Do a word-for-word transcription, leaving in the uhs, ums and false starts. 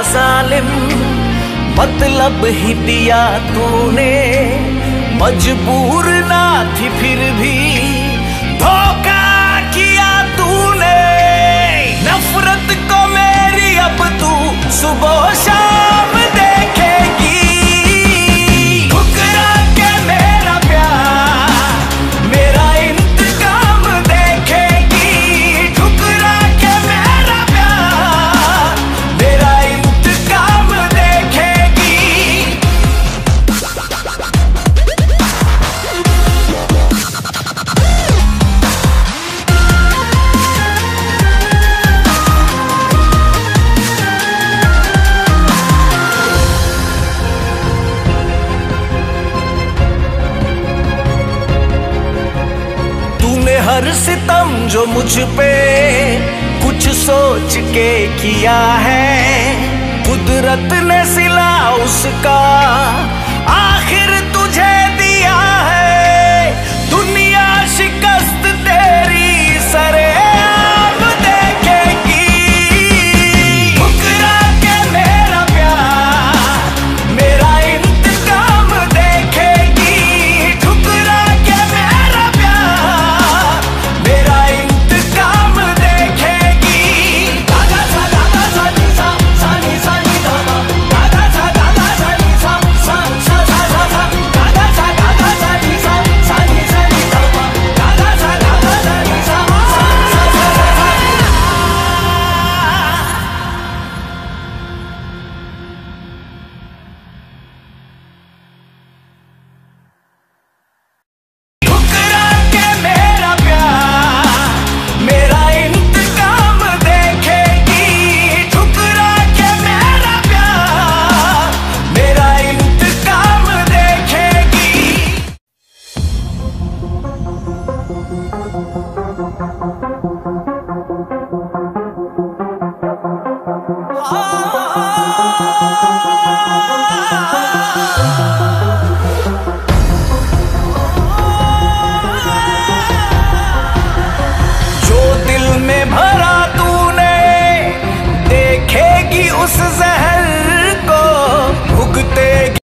सालिम, मतलब ही दिया तूने, मजबूर ना थी फिर भी धोखा किया तूने। नफरत को मेरी अब तू सुबह शाम देखेगी, ठुकरा के मेरा प्यार मेरा इंतकाम देखेगी, ठुकरा के मेरा प्यार मेरा इंतकाम देखेगी। हर सितम जो मुझ पे कुछ सोच के किया है, कुदरत ने सिला उसका आखिर